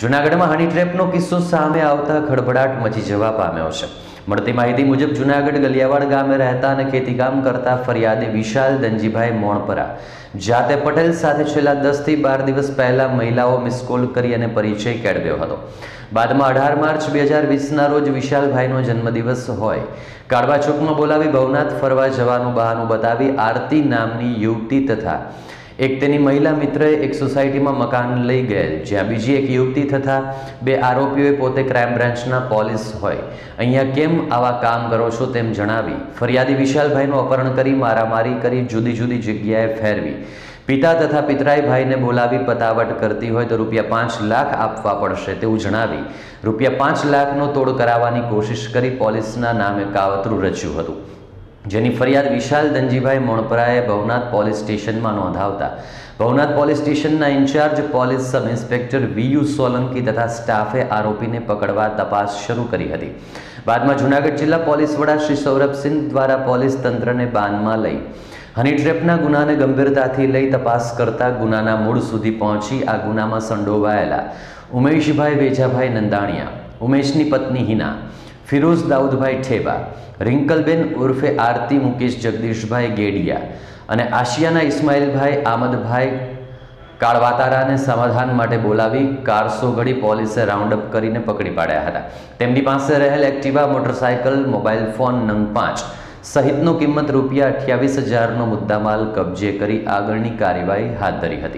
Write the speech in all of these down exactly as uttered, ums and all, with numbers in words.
જૂનાગઢમાં હની ટ્રેપનો કિસ્સો સામે આવતા ખળભળાટ મચી જવા પામ્યો છે। મળતી માહિતી મુજબ જૂનાગઢ ગલિયાવાડ ગામે રહેતા અને ખેતીકામ કરતા ફરિયાદી વિશાલ ધનજીભાઈ મોણપરા જાતે પટેલ સાથે છેલ્લા દસ થી બાર દિવસ પહેલા મહિલાઓ મિસકોલ કરી અને પરિચય કેળવ્યો હતો। બાદમાં અઢાર માર્ચ બે હજાર વીસના રોજ વિશાલભાઈનો જન્મદિવસ હોય કાળવા ચોકમાં બોલાવી ભવનાથ ફરવા જવાનું બહાનું બતાવી આરતી નામની યુવતી તથા एक तेनी महिला मित्रे एक सोसायटी में मकान लई गए, ज्यां बीजी एक युवती तथा बे आरोपीओए पोते क्राइम ब्रांचना पोलीस होय अहींया केम आवा काम करो छो तेम जणावी फरियादी विशालभाईनुं अपहरण करी मारामारी करी जुदी जुदी जग्याए फेरवी पिता तथा पितराई भाई ने बोलावी पतावट करती होय तो रुपया पांच लाख आपवा पड़शे तेवुं जणावी रुपया पांच लाखनो तोड़ कराववानी कोशिश करी पोलीसना नामे कावतरू रच्युं हतुं। जेनी फरियाद विशाल धनजीभाई मोणपराए भवनाथ पोलीस स्टेशन में नोंधावता Bhavnath police station incharge police sub inspector V U Solanki तथा स्टाफे आरोपी ने पकड़वा तपास शुरू करी हती। बाद में जूनागढ़ जिला पोलीस वड़ा श्री सौरभ सिंह द्वारा पोलीस तंत्र ने बांध में लई हनी ट्रेपना गुना ने गंभीरताथी लई तपास करता गुनाना मूळ सुधी पहोंची आ गुना में संडोवायेला उमेशभाई वेजाभाई नंदाणिया, उमेशनी पत्नी हिना, फिरोज दाऊदभाई ठेबा, रिंकलबेन उर्फे आरती मुकेश जगदीशभाई गेडिया अने आशियाना इस्माइलभाई आमदभाई काळवातारा ने समाधान माटे बोलावी कारसो घड़ी पोलीसे राउंडअप करीने पकड़ी पाड्या हता। तेमनी पासे रहेल एक्टिवा, मोटरसाइकल, मोबाइल फोन नंग पांच सहितनो किंमत रूपिया अठावीस हजार नो मुद्दामाल कब्जे करी आगळनी कार्यवाही हाथ धरी हती।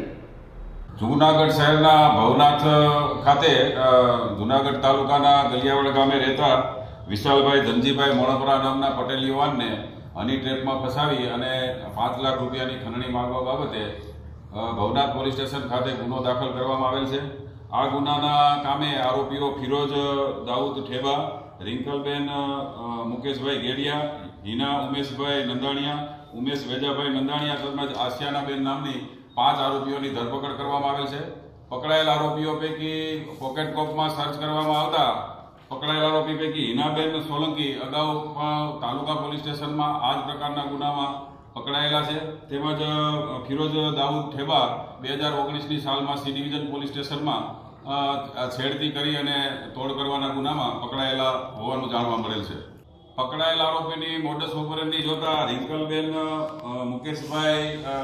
जूनागढ़ शहरना भवनाथ खाते जूनागढ़ तालुकाना गलियावाड़ गामे रहता विशालभाई धनजीभाई मोणपरा नामना पटेल युवान ने हनी ट्रेप में फसावी अने पांच लाख रूपिया की खंडणी मांगवा बाबते भवनाथ पोलीस स्टेशन खाते गुनो दाखल करवामां आवेल छे। आ गुनाना कामे आरोपीओ फिरोज दाऊद ठेबा, रिंकलबेन मुकेशभाई गेडिया, हिना उमेशभाई नंदाणिया, उमेश वेजाभाई नंदाणिया तथा आशियानाबेन नामनी पांच आरोपीओं की धरपकड़ करवामां आवेल छे। पकड़ायेल आरोपीओ पैकी पॉकेट कोप में सर्च करवामां आवता पकड़ायेल आरोपी पैकी हिनाबेन सोलंकी अगाऊ तालुका पोलीस स्टेशन में आज प्रकारना गुना में पकड़ायेला छे। तेमज फिरोज दाऊद ठेबा बे हज़ार ओगनीस नी साल में सी डिविजन पोलीस स्टेशन में छेड़ती करी अने तोड़ करवाना गुना में पकड़ायेला होवानुं जाणवा मळेल छे। पकड़ायेल आरोपीनी मोडस ऑपरेंडी जोता रिंकलबेन मुकेशभाई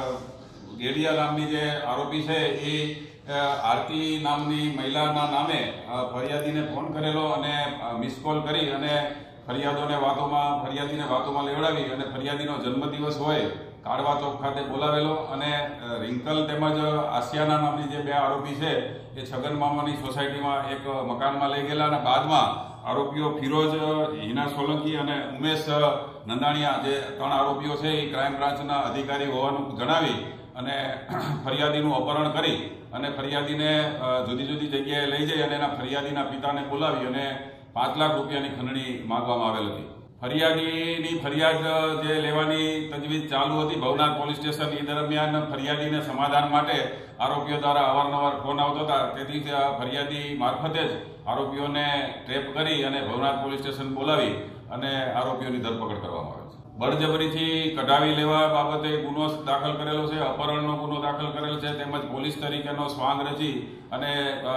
गेडिया नामनी जे आरोपी है ये आरती नामनी महिला नामे फरियादी ने फोन करेलो अने मिसकॉल करी अने फरियादों ने वातों में फरियादी ने वातों में लेवड़ावी अने फरियादी नो जन्मदिवस होय काळवा चौक खाते बोलावेलो अने रिंकल तेमज आशियाना नामनी जे बे आरोपी है ये छगन मामानी सोसायटी में एक मकान में लई गेला अने बाद में आरोपीओ फिरोज हिना सोलंकी अने उमेश नंदाणिया जे त्रण आरोपीओ है ये क्राइम ब्रांचना अधिकारी होवानुं जणावी अने फरियादीनुं अपहरण करी अने फरियादीने जुदी जुदी जग्याए लई जई अने एना फरियादीना पिताने बोलावी अने पांच लाख रूपियानी खंडणी मांगवामां आवेल हती। फरियादीनी फरियाद जे लेवानी तजवीज चालू हती भवनाथ पोलीस स्टेशन ई दरमियान फरियादीने समाधान माटे आरोपीओ द्वारा अवारनवार फोन आवता हता तेथी फरियादी मार्फते ज आरोपीओने ट्रेप करी अने भवनाथ पोलीस स्टेशन बोलावी अने आरोपीओनी धरपकड़ करवामां आवे छे। बळजबरीथी कढावी लेवा बाबते गुनो दाखल करेलो छे, अपहरणनो गुनो दाखल करेल छे तेमज पोलीस तरीकेनो स्वांग रची अने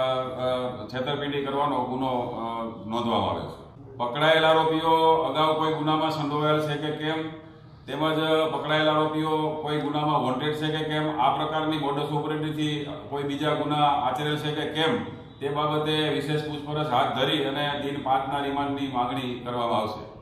छेतरपिंडी करवानो गुनो नोंधवामां आव्यो छे। पकड़ायेल आरोपीओ अगाऊ कोई गुनामां संडोवायेल छे के केम तेमज पकड़ायेल आरोपीओ कोई गुनामां वोंटेड छे के केम आ प्रकारनी मोडस ऑपरेंडीथी कोई बीजा गुना आचरेल छे के केम ते बाबते विशेष पूछपरछ हाथ धरी अने दिन पांचना रिमांडनी मागणी करवामां आवशे।